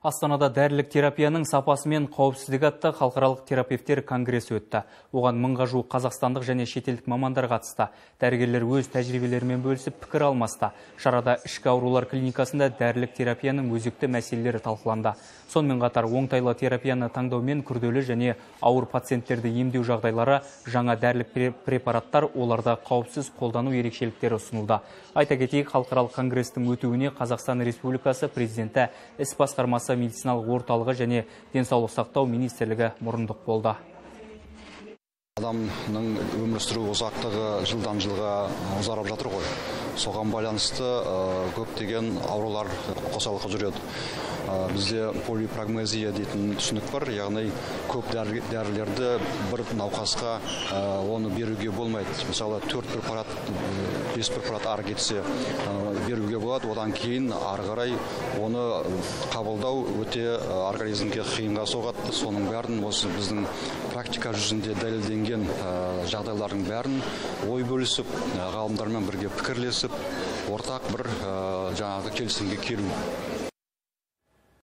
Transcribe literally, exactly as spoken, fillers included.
Астанада дәрілік терапияның сапасы мен қауіпсіздігі атты халықаралық терапевтер конгресі өтті. Оған мыңға жуық қазақстандық және шетелдік мамандар қатысты. Дәрігерлер өз тәжірибелерімен бөлісіп пікір алмасты. Шарада ішкі аурулар клиникасында дәрілік терапияның өзекті мәселелері талқыланды. Сонымен қатар оңтайлы терапияны таңдаумен күрделі және ауыр пациенттерді емдеу жағдайлары, жаңа дәрілік препараттар, оларда қауіпсіз қолдану ерекшеліктері ұсынылды. Айта кетейік, халықаралық конгрестің өтуіне Қазақстан Республикасы президенті іс басқармасы медициналық орталығы және денсаулық сақтау министрлігі мұрындық болды. Адамның өмір сүру ұзақтығы жылдан жылға ұзарып жатыр ғой. Соған байланысты көптеген аурулар қосалқы жүреді. Бізде полипрагмазия дейтін түсінік бар, яғни көп дәрілерді бір науқасқа оны беруге болмайды. Мысалы, төрт препарат, бес препарат ары кетсе беруге болады, одан кейін ары қарай оны қабылдау өте организмге қиынға соғады. Соның бәрін осы біздің практика жүзінде дәлелденген жағдайлардың бәрін ой бөлісіп, ғалымдармен бірге пікірлесіп, ортақ бір жаңағы келісімге келу.